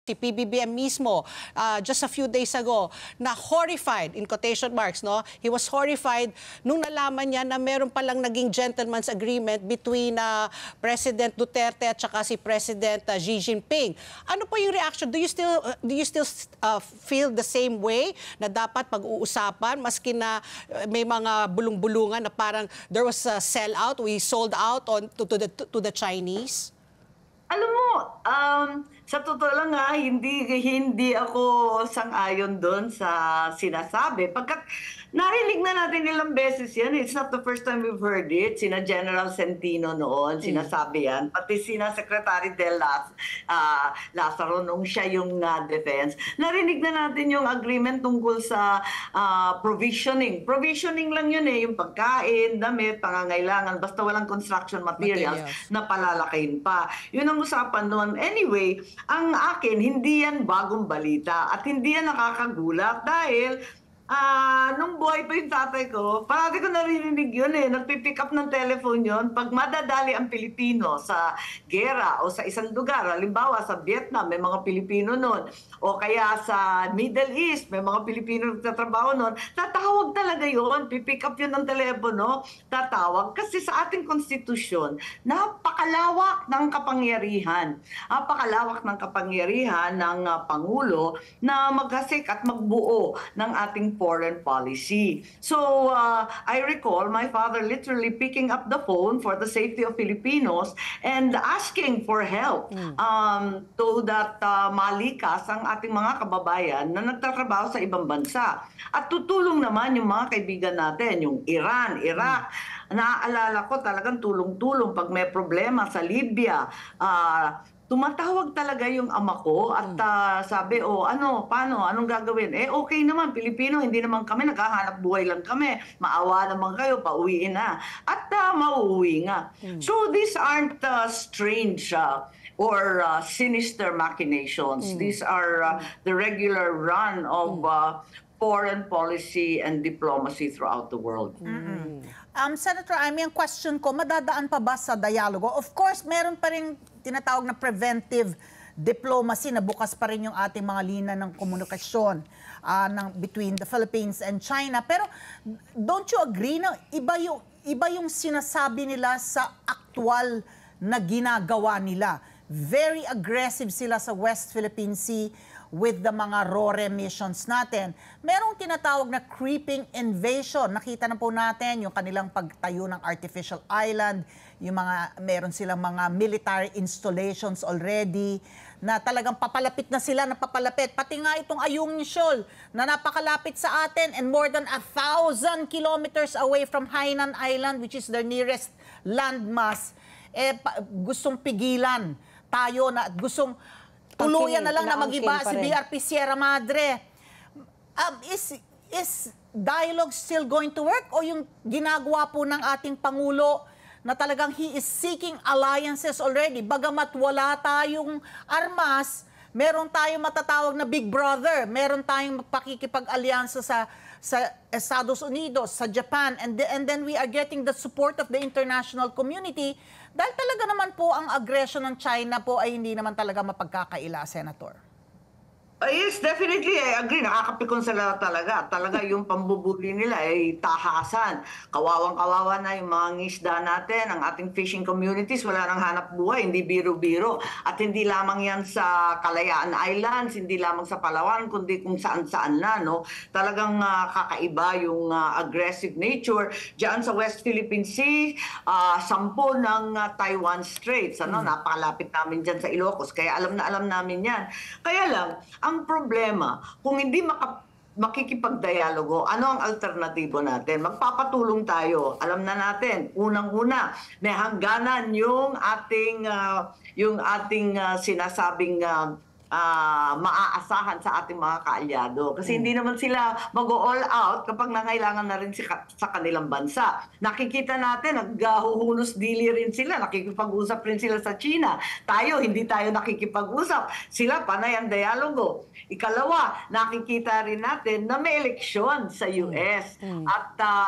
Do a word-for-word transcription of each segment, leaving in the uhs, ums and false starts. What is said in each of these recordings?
si P B B M mismo uh, just a few days ago na horrified, in quotation marks, no? He was horrified nung nalaman niya na meron palang naging gentleman's agreement between uh, President Duterte at saka si President uh, Xi Jinping. Ano po yung reaction? Do you still uh, do you still uh, feel the same way na dapat pag-uusapan maski na uh, may mga bulong-bulungan na parang there was a sell-out, we sold out on to, to the to the Chinese? Alam mo, um, sa totoo lang nga, hindi, hindi ako sang-ayon doon sa sinasabi. Pagkat narinig na natin ilang beses yan, it's not the first time we've heard it. Sina General Centino noon, sinasabi yan. Pati sina Secretary Del Las, uh, Lazaro nung siya yung uh, defense. Narinig na natin yung agreement tungkol sa uh, provisioning. Provisioning lang yun eh, yung pagkain, damit, pangangailangan, basta walang construction materials, materials. na palalakihin pa. Yun ang usapan noon. Anyway, ang akin, hindi yan bagong balita at hindi yan nakakagulat dahil Ah, uh, nung buhay pa yung tatay ko, parati ko naririnig yun eh. Nagpipick up ng telephone yun. Pag madadali ang Pilipino sa gera o sa isang lugar, halimbawa sa Vietnam, may mga Pilipino nun. O kaya sa Middle East, may mga Pilipino nagtatrabaho nun. Tatawag talaga yun. Pipick up yun ng telepono. Tatawag. Kasi sa ating konstitusyon, napakalawak ng kapangyarihan. Napakalawak ng kapangyarihan ng uh, Pangulo na maghasik at magbuo ng ating foreign policy. So, uh, I recall my father literally picking up the phone for the safety of Filipinos and asking for help mm. um, to that uh, malikas ang ating mga kababayan na nagtatrabaho sa ibang bansa. At tutulong naman yung mga kaibigan natin, yung Iran, Iraq. Mm. Naaalala ko talagang tulong-tulong pag may problema sa Libya. Uh, Tumatawag talaga yung ama ko at uh, sabi, oh, ano, paano, anong gagawin? Eh, okay naman, Pilipino, hindi naman kami, naghahanap buhay lang kami. Maawa naman kayo, pauwiin na. At uh, mauuwi nga. Hmm. So, these aren't uh, strange uh, or uh, sinister machinations. Hmm. These are uh, the regular run of uh, foreign policy and diplomacy throughout the world. Mm-hmm. Um, Senator Amy, ang question ko, madadaan pa ba sa dialogo? Of course, meron pa rin tinatawag na preventive diplomacy na bukas pa rin yung ating mga linya ng komunikasyon uh, ng, between the Philippines and China. Pero don't you agree na iba yung, iba yung sinasabi nila sa aktual na ginagawa nila? Very aggressive sila sa West Philippine Sea with the mga R O R E missions natin. Merong tinatawag na creeping invasion. Nakita na po natin yung kanilang pagtayo ng artificial island, yung mga, meron silang mga military installations already, na talagang papalapit na sila, na papalapit. Pati nga itong Ayungin Shoal, na napakalapit sa atin and more than a thousand kilometers away from Hainan Island, which is their nearest landmass, eh, pa, gustong pigilan tayo na gustong tuluyan na lang na mag-iba si B R P Sierra Madre. Um, is, is dialogue still going to work? O yung ginagawa po ng ating Pangulo na talagang he is seeking alliances already? Bagamat wala tayong armas, meron tayong matatawag na Big Brother. Meron tayong pakikipag-alyansa sa, sa Estados Unidos, sa Japan, and, the, and then we are getting the support of the international community. Dahil talaga naman po ang aggression ng China po ay hindi naman talaga mapagkakaila, Senator. Uh, yes, definitely. I agree. Nakakapikon sila talaga. Talaga yung pambubuli nila ay tahasan. Kawawang-kawawa na yung mga ngisda natin, ang ating fishing communities, wala nang hanap buhay, hindi biro-biro. At hindi lamang yan sa Kalayaan Islands, hindi lamang sa Palawan, kundi kung saan-saan na. No? Talagang uh, kakaiba yung uh, aggressive nature. Diyan sa West Philippine Sea, uh, sampo ng uh, Taiwan Straits. Ano? Mm. Napakalapit namin dyan sa Ilocos. Kaya alam na alam namin yan. Kaya lang, ang problema, kung hindi maka, makikipagdialogo, ano ang alternatibo natin? Magpapatulong tayo. Alam na natin, unang-una, may hangganan yung ating, uh, yung ating uh, sinasabing uh, uh, maaasahan sa ating mga kaalyado. Kasi mm. hindi naman sila mag-all out kapag nangailangan na rin si sa kanilang bansa. Nakikita natin, naghuhunos dili rin sila, nakikipag-usap rin sila sa China. Tayo, hindi tayo nakikipag-usap. Sila, panay ang dialogo. Ikalawa, nakikita rin natin na may eleksyon sa U S. Mm. At uh,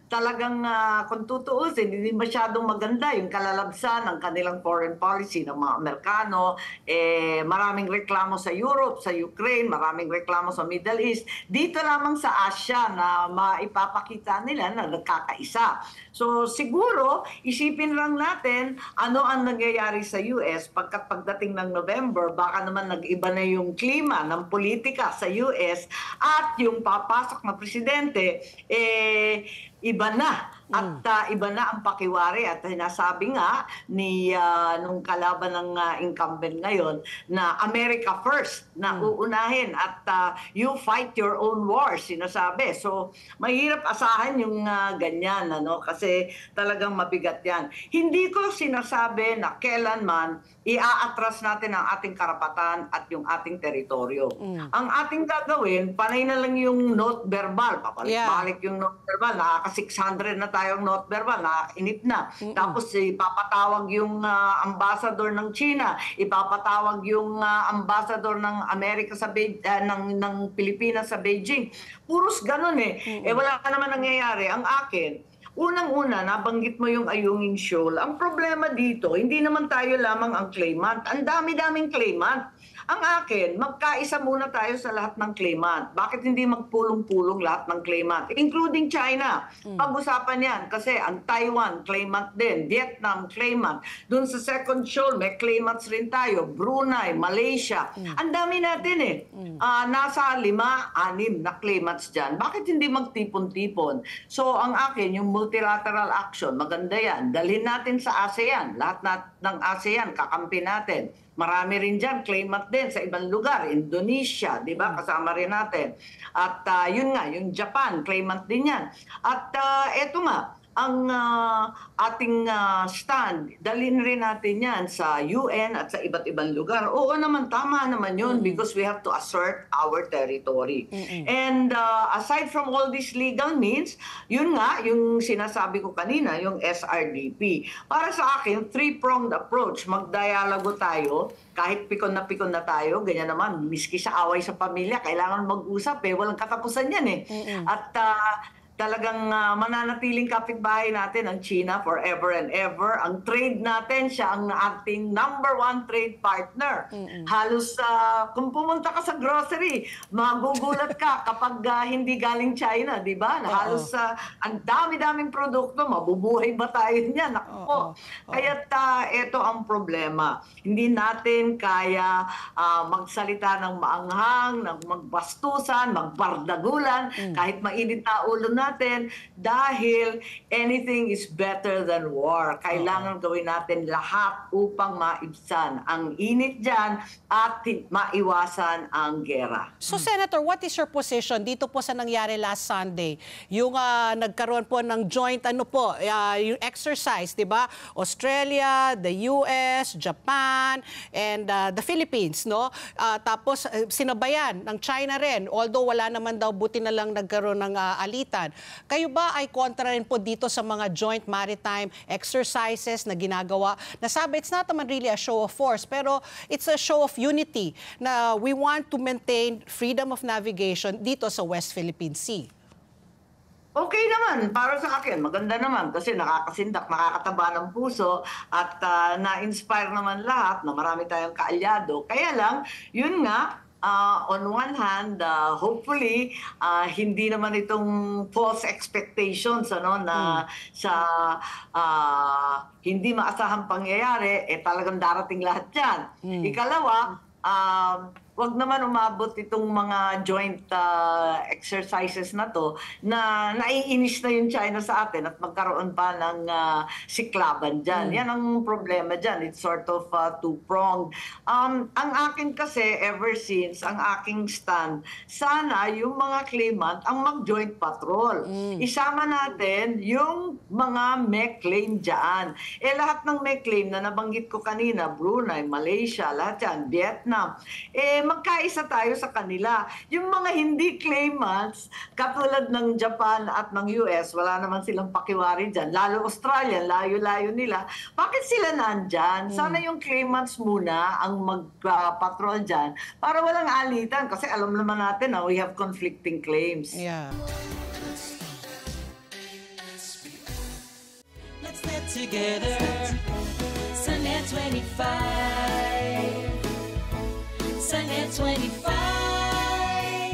talagang uh, kung tutuusin, hindi masyadong maganda yung kalalabsan ng kanilang foreign policy ng mga Amerikano. Eh, maraming reklamo sa Europe, sa Ukraine, maraming reklamo sa Middle East. Dito lamang sa Asia na maipapakita nila na nagkakaisa. So siguro, isipin lang natin ano ang nangyayari sa U S pagkat pagdating ng November, baka naman nag-iba na yung klima ng politika sa U S at yung papasok na presidente, eh, iba na. At uh, iba na ang pakiwari at sinasabi nga ni uh, nung kalaban ng uh, incumbent ngayon na America first, na uunahin at uh, you fight your own wars, sinasabi. So mahirap asahan yung uh, ganyan, ano, kasi talagang mabigat yan. Hindi ko sinasabi na kailanman i-aatras natin ang ating karapatan at yung ating teritoryo. Mm. Ang ating gagawin, panay na lang yung note verbal. Papalik-balik yeah. yung note verbal. Nakaka six hundred na tayong note verbal. Nakakainip na. Mm-mm. Tapos ipapatawag yung uh, ambassador ng China. Ipapatawag yung uh, ambassador ng Amerika sa Be- uh, ng, ng Pilipinas sa Beijing. Puros ganun eh. Mm-mm. Eh wala ka naman nangyayari. Ang akin, unang-una, nabanggit mo yung Ayungin Shoal. Ang problema dito, hindi naman tayo lamang ang claimant. Ang dami-daming claimant. Ang akin, magkaisa muna tayo sa lahat ng claimant. Bakit hindi magpulong-pulong lahat ng claimant? Including China. Mm. Pag-usapan yan. Kasi ang Taiwan, claimant din. Vietnam, claimant. Doon sa second shoal, may claimants rin tayo. Brunei, Malaysia. Mm. Ang dami natin eh. Mm. Uh, nasa lima, anim na claimants dyan. Bakit hindi magtipon-tipon? So, ang akin, yung multilateral action, maganda yan. Dalhin natin sa ASEAN. Lahat na, ng ASEAN, kakampi natin. Marami rin dyan, claimant din sa ibang lugar. Indonesia, di ba? Kasama rin natin. At uh, yun nga, yung Japan, claimant din yan. At uh, eto nga, ang uh, ating uh, stand, dalhin rin natin yan sa U N at sa iba't ibang lugar. Oo naman, tama naman yun mm-hmm. because we have to assert our territory. Mm-hmm. And uh, aside from all these legal means, yun nga, yung sinasabi ko kanina, yung S R D P. Para sa akin, three-pronged approach. Magdialogo tayo, kahit pikon na pikon na tayo, ganyan naman, miski sa away sa pamilya, kailangan mag-usap eh, walang katapusan yan eh. Mm-hmm. At uh, talagang uh, mananatiling kapitbahay natin ang China forever and ever. Ang trade natin, siya ang ating number one trade partner. Mm-mm. Halos uh, kung pumunta ka sa grocery, magugulat ka kapag uh, hindi galing China, di ba? Halos uh, ang dami-daming produkto, mabubuhay ba tayo niyan? Ako. Kaya't uh, ito ang problema. Hindi natin kaya uh, magsalita ng maanghang, ng magbastusan, magbardagulan, mm. kahit mainit na ulo na natin dahil anything is better than war. Kailangan uh-huh. gawin natin lahat upang maibsan ang init dyan at maiwasan ang gera. So Senator, what is your position dito po sa nangyari last Sunday? Yung uh, nagkaroon po ng joint ano po, uh, yung exercise, di ba? Australia, the U S, Japan, and uh, the Philippines, no? Uh, tapos uh, sinabayan ng China rin, although wala naman daw, buti na lang nagkaroon ng uh, alitan. Kayo ba ay kontra rin po dito sa mga joint maritime exercises na ginagawa? Nasabi, it's not naman really a show of force, pero it's a show of unity na we want to maintain freedom of navigation dito sa West Philippine Sea. Okay naman, para sa akin, maganda naman kasi nakakasindak, nakakataba ng puso at uh, na-inspire naman lahat na marami tayong kaalyado. Kaya lang, yun nga, Uh, on one hand, uh, hopefully, uh, hindi naman itong false expectations ano, na mm. sa uh, hindi maasahang pangyayari, eh talagang darating lahat yan. Mm. Ikalawa, um, wag naman umabot itong mga joint uh, exercises na to na naiinis na yung China sa atin at magkaroon pa ng uh, siklaban dyan. Mm. Yan ang problema dyan. It's sort of uh, two-pronged. Um, ang akin kasi, ever since, ang aking stand, sana yung mga claimant ang mag-joint patrol. Mm. Isama natin yung mga may claim dyan. Eh lahat ng may claim na nabanggit ko kanina, Brunei, Malaysia, lahat yan, Vietnam, eh magkaisa tayo sa kanila. Yung mga hindi claimants, katulad ng Japan at ng U S, wala naman silang pakiwari dyan. Lalo Australia, layo-layo nila. Bakit sila nandyan? Sana yung claimants muna ang mag-patrol uh, dyan para walang alitan. Kasi alam naman natin na we have conflicting claims. Yeah. together. Sunnet twenty-five. Sunnet twenty-five.